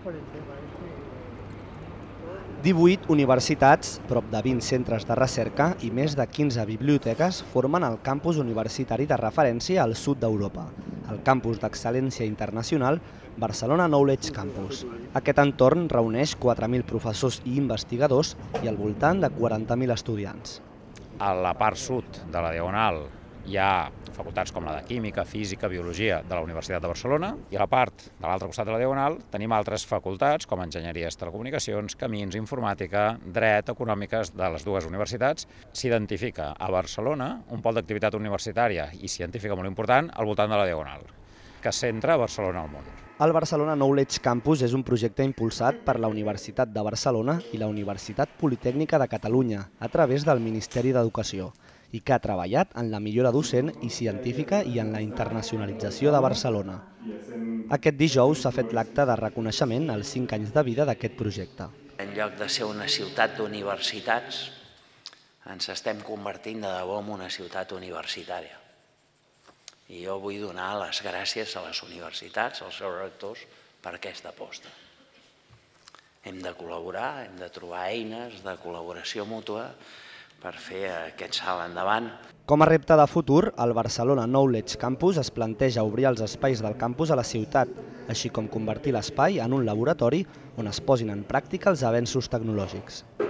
18 universitats, prop de 20 centres de recerca i més de 15 biblioteques formen el campus universitari de referència al sud d'Europa, el campus d'excel·lència internacional Barcelona Knowledge Campus. Aquest entorn reuneix 4.000 professors i investigadors i al voltant de 40.000 estudiants. A la part sud de la Diagonal hi ha facultats com la de Química, Física, Biologia de la Universitat de Barcelona i a la part de l'altre costat de la Diagonal tenim altres facultats com Enginyeries, Telecomunicacions, Camins, Informàtica, Dret, Econòmiques de les dues universitats. S'identifica a Barcelona un pol d'activitat universitària i científica molt important al voltant de la Diagonal, que centra Barcelona al món. El Barcelona Knowledge Campus és un projecte impulsat per la Universitat de Barcelona i la Universitat Politècnica de Catalunya a través del Ministeri d'Educació i que ha treballat en la millora docent i científica i en la internacionalització de Barcelona. Aquest dijous s'ha fet l'acte de reconeixement als 5 anys de vida d'aquest projecte. En lloc de ser una ciutat d'universitats, ens estem convertint de debò en una ciutat universitària. I jo vull donar les gràcies a les universitats, als seus rectors, per aquesta aposta. Hem de col·laborar, hem de trobar eines de col·laboració mútua per fer aquest salt endavant. Com a repte de futur, el Barcelona Knowledge Campus es planteja obrir els espais del campus a la ciutat, així com convertir l'espai en un laboratori on es posin en pràctica els avenços tecnològics.